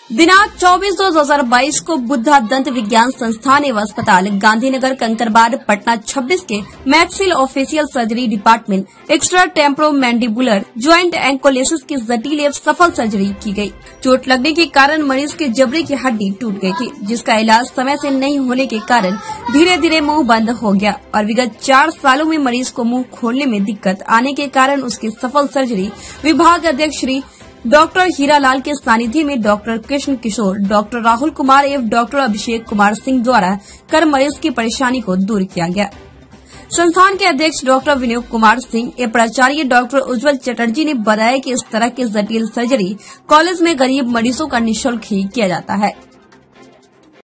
दिनांक 24/2/2022 को बुद्धा दंत विज्ञान संस्थान एवं अस्पताल गांधीनगर कंकड़बाग पटना 26 के maxillofacial surgery department extra temporomandibular joint ankylosis की जटिल एवं सफल सर्जरी की गई। चोट लगने के कारण मरीज के जबड़े की हड्डी टूट गई थी, जिसका इलाज समय से नहीं होने के कारण धीरे धीरे मुंह बंद हो गया और विगत 4 सालों में मरीज को मुंह खोलने में दिक्कत आने के कारण उसकी सफल सर्जरी विभाग अध्यक्ष श्री डॉक्टर हीरालाल के सानिध्य में डॉक्टर कृष्ण किशोर, डॉक्टर राहुल कुमार एवं डॉक्टर अभिषेक कुमार सिंह द्वारा कर मरीज की परेशानी को दूर किया गया। संस्थान के अध्यक्ष डॉक्टर विनोद कुमार सिंह एवं प्राचार्य डॉक्टर उज्जवल चटर्जी ने बताया कि इस तरह की जटिल सर्जरी कॉलेज में गरीब मरीजों का निःशुल्क ही किया जाता है।